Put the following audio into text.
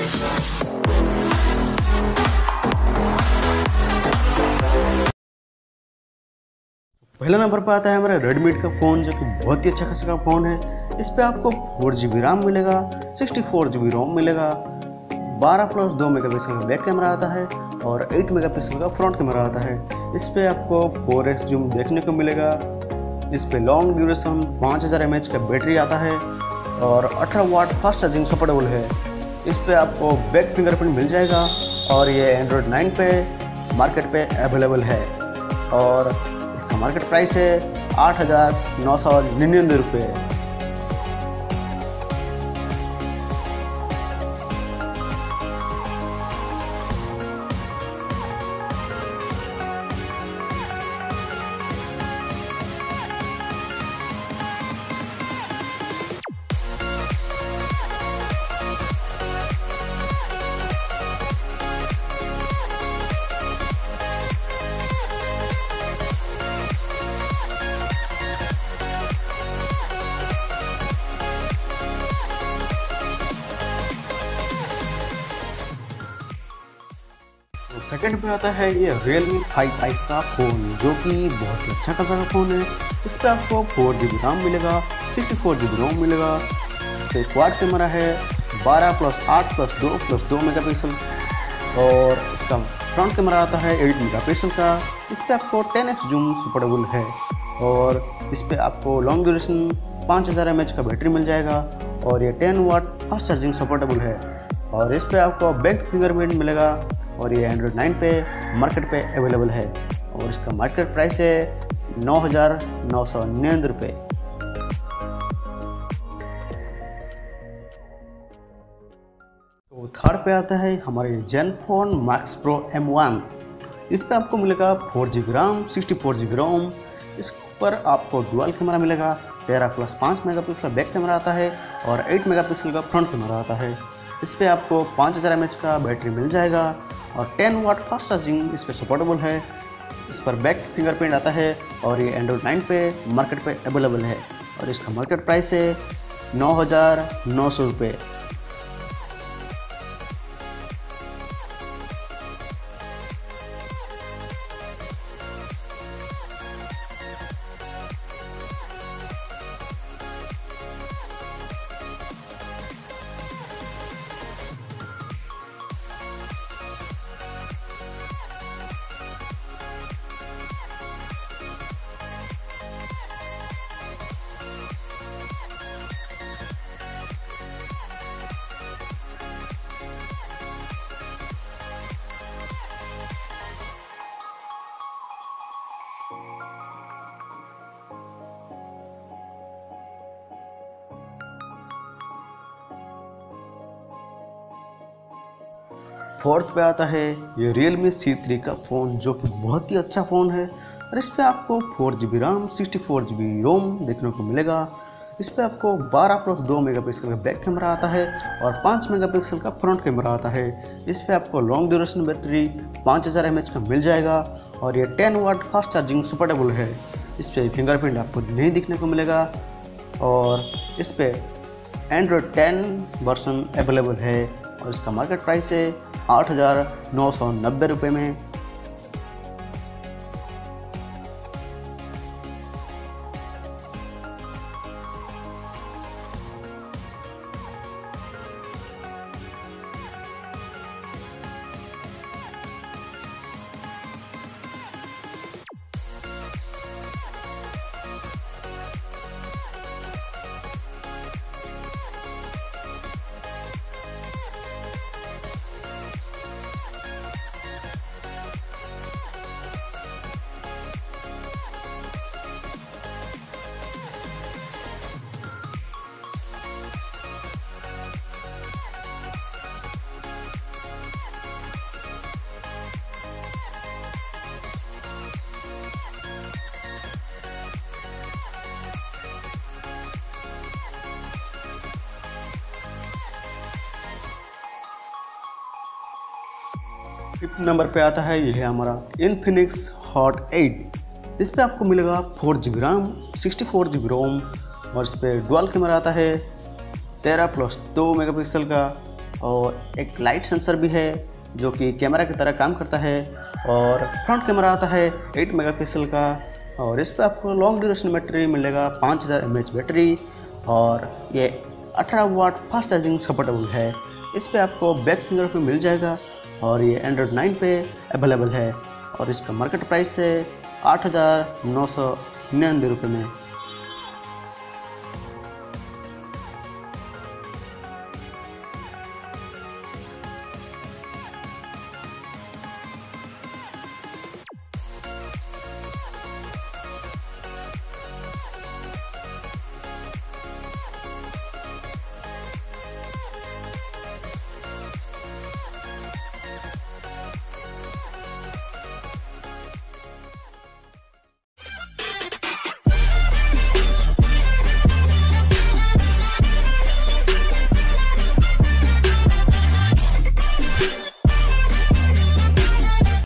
पहला नंबर पर आता है हमारा रेडमी का फ़ोन, जो कि बहुत ही अच्छा खासा का फ़ोन है। इस पर आपको 4GB रैम मिलेगा, 64GB रोम मिलेगा, 12+2 मेगापिक्सल का बैक कैमरा आता है और 8 मेगापिक्सल का फ्रंट कैमरा आता है। इस पर आपको 4x जूम देखने को मिलेगा। इस पर लॉन्ग ड्यूरेशन 5000 mAh का बैटरी आता है और 18 वाट फास्ट चार्जिंग सपोर्टेबल है। इस पर आपको बैक फिंगरप्रिंट मिल जाएगा और ये एंड्रॉयड 9 पे मार्केट पे अवेलेबल है और इसका मार्केट प्राइस है 8,999 रुपये। सेकंड पे आता है ये Realme 5i का फ़ोन, जो कि बहुत ही अच्छा खासा फ़ोन है। इस पर आपको 4GB रैम मिलेगा, 64GB रोम मिलेगा। इस पर क्वाड कैमरा है 12+8+2+2 मेगापिक्सल और इसका फ्रंट कैमरा आता है 8 मेगापिक्सल का। इस पर आपको 10x जूम सपोर्टेबल है और इस पर आपको लॉन्ग ड्यूरेशन 5000 mAh का बैटरी मिल जाएगा और ये 10 वाट फास्ट चार्जिंग सपोर्टेबल है और इस पर आपको बैक फिंगरप्रिंट मिलेगा और ये एंड्रॉयड 9 पे मार्केट पे अवेलेबल है और इसका मार्केट प्राइस है 9,999 रुपये। तो थर्ड पे आता है हमारे Zenfone Max Pro M1। इस पे आपको मिलेगा 4GB रैम, 64GB रोम। इस पर आपको डुअल कैमरा मिलेगा, 13+5 मेगापिक्सल का बैक कैमरा आता है और 8 मेगापिक्सल का फ्रंट कैमरा आता है। इस पर आपको 5000 mAh का बैटरी मिल जाएगा और 10 वाट फास्ट चार्जिंग इस पर सपोर्टेबल है। इस पर बैक फिंगरप्रिंट आता है और ये एंड्रॉयड 9 पे मार्केट पे अवेलेबल है और इसका मार्केट प्राइस है 9,900 रुपये। फोर्थ पे आता है ये Realme C3 का फ़ोन, जो कि बहुत ही अच्छा फ़ोन है और इस पर आपको 4GB रैम, 64GB रोम देखने को मिलेगा। इस पर आपको 12+2 मेगापिक्सल का बैक कैमरा आता है और 5 मेगापिक्सल का फ्रंट कैमरा आता है। इस पर आपको लॉन्ग ड्यूरेशन बैटरी 5000 mAh का मिल जाएगा और ये 10 वाट फास्ट चार्जिंग सपोर्टेबल है। इस पर फिंगरप्रिंट आपको नहीं दिखने को मिलेगा और इस पर एंड्रॉयड 10 वर्जन अवेलेबल है और इसका मार्केट प्राइस है 8,990 रुपये में। फिफ्थ नंबर पे आता है ये है हमारा Infinix Hot 8। इस पे आपको मिलेगा 4GB रैम, 64GB रोम और इस पर डुअल कैमरा आता है 13+2 मेगापिक्सल का और एक लाइट सेंसर भी है जो कि कैमरा की तरह काम करता है। और फ्रंट कैमरा आता है 8 मेगापिक्सल का, और इस पर आपको लॉन्ग ड्यूरेशन बैटरी मिलेगा, 5000 mAh बैटरी, और ये 18 वाट फास्ट चार्जिंग सपोर्टेबल है। इस पर आपको बैक फिंगरप्रिंट मिल जाएगा, और ये एंड्रॉयड 9 पे अवेलेबल है, और इसका मार्केट प्राइस है 8,999 रुपये में।